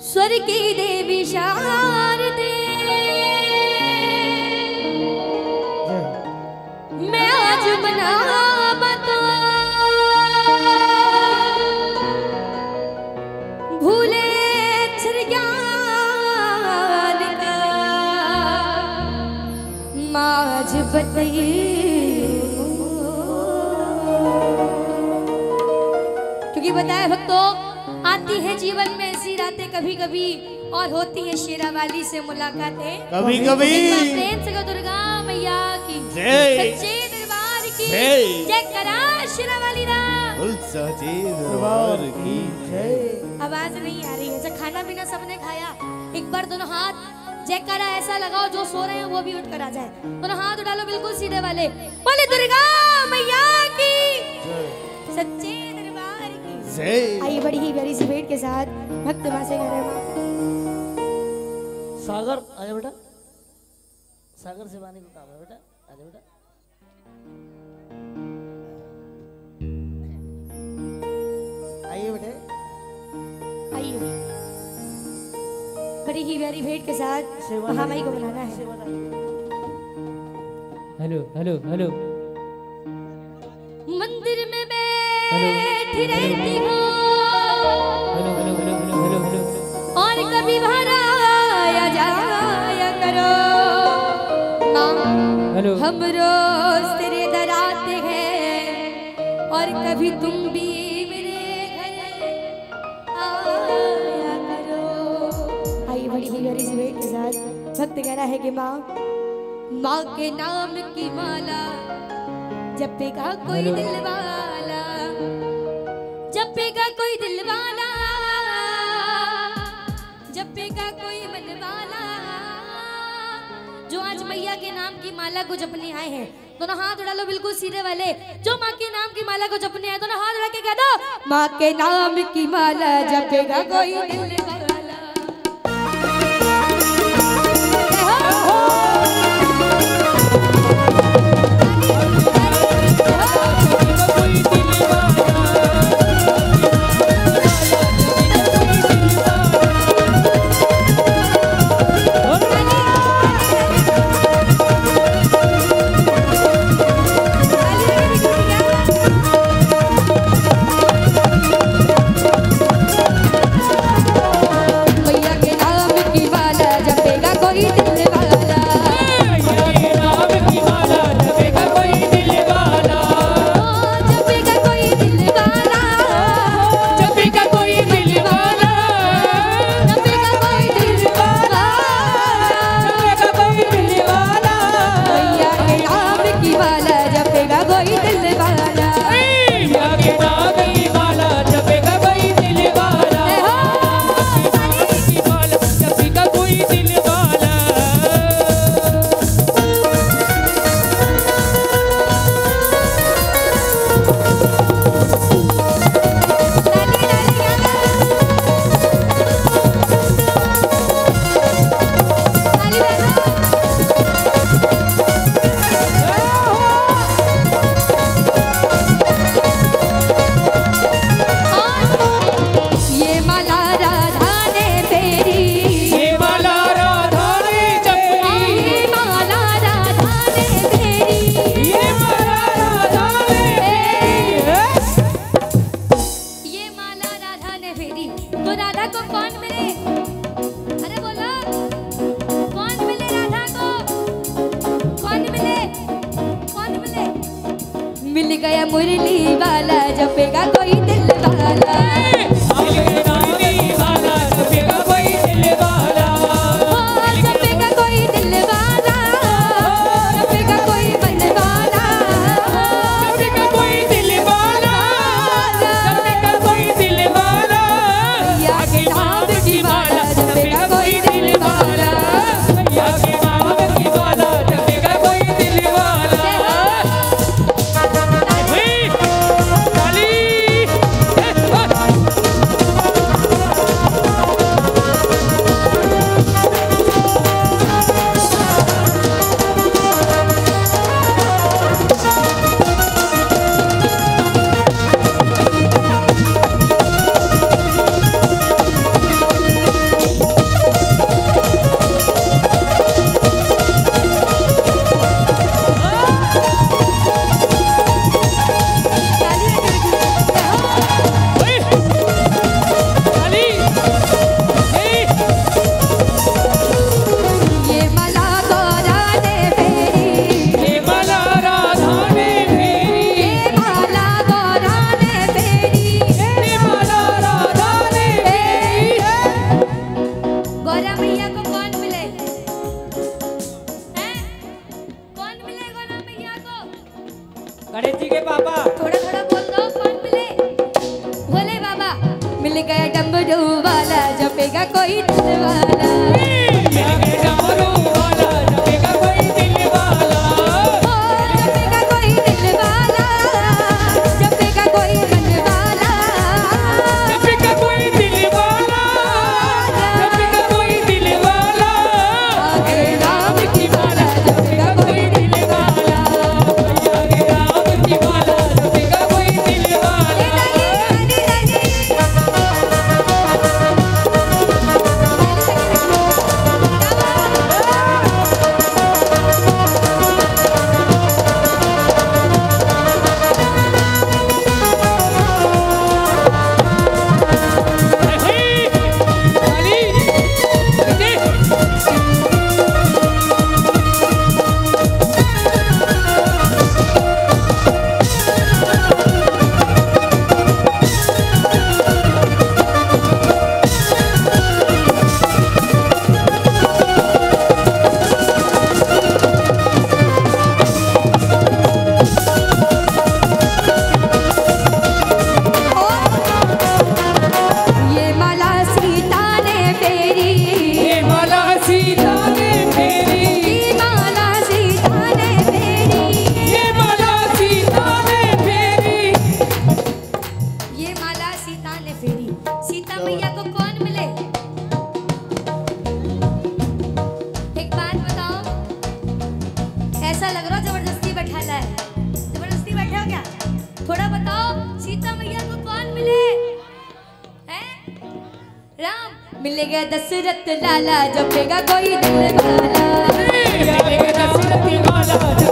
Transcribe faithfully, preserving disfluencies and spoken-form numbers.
स्वर की देवी शारदे, मैं आज मनावा तो भूले ज्ञान का माज बताइए। क्योंकि बताया भक्तों, आती है जीवन में ऐसी रातें कभी कभी और होती है शेरा वाली से मुलाकातें कभी कभी। प्रेम से दुर्गा मैया की सच्चे दरबार की जय करा, शेरा वाली दा सच्चे दरबार की जय। आवाज नहीं आ रही है। जब खाना पीना सबने खाया, एक बार दोनों हाथ जयकारा ऐसा लगाओ जो सो रहे हैं वो भी उठ कर आ जाए। दोनों हाथ उठालो बिल्कुल सीधे वाले, बोले दुर्गा मैया की सच्चे दरबार की जय। आइए बड़ी ही प्यारी सी भेंट के साथ भक्त मां से कह रहे हैं। सागर आजा बेटा, सागर से वाणी को काम है बेटा, आजा बेटा। आइए बेटे, आइए बड़ी ही प्यारी भेंट के साथ महामाई को बुलाना है। Hello hello hello. मंदिर में बैठी रहती हूँ hello hello hello hello hello hello और कभी बाहर आया जाया करो हेलो। हम रोज तेरे दर आते हैं और कभी तुम भी मेरे घर आया करो। आइए बड़ी ही प्यारी सी भेंट के साथ भक्त कह रहा है कि माँ माँ के नाम की माला जपेगा कोई दिल वाला, जपेगा कोई दिल वाला, जपेगा कोई मन वाला। जो आज मैया के नाम की माला को जपने आए हैं, दोनों हाथ उड़ा लो बिल्कुल सीधे वाले। जो माँ के नाम की माला को जपने आए, दोनों हाथ उड़ा के कह दो, माँ के नाम की माला जपेगा कोई दिल वाला। मिल गया मुरली वाला जपेगा कोई दिल वाला, जपेगा कोई दिल वाला, जपेगा कोई दिल वाला, जपेगा कोई मन वाला, जपेगा कोई दिल वाला, जपेगा कोई दिल वाला। या के नाम की माला जपेगा कोई दिल वाला, या के नाम की माला जपेगा कोई दिल वाला। वाला जपेगा कोई दिल वाला डमरू वाला जपेगा कोई दिल वाला जपेगा कोई दिल वाला जपेगा कोई मन वाला जपेगा कोई दिल वाला जपेगा कोई दिल वाला आगे राम की माला जपेगा कोई दिल वाला आगे राम की माला जपेगा कोई दिल वाला ये माला सीता ने फेरी ये माला सीता ने फेरी ये माला सीता ने फेरी ये माला सीता ने फेरी ये माला सीता ने फेरी सीता मैया को कौन मिले एक बात बताओ ऐसा लग रहा है जबरदस्ती बैठाला है जबरदस्ती बैठे हो क्या थोड़ा बताओ सीता मैया को कौन मिले हैं राम मिलेगा दशरथ लाला जपेगा कोई दिल वाला जपेगा दशरथ वाला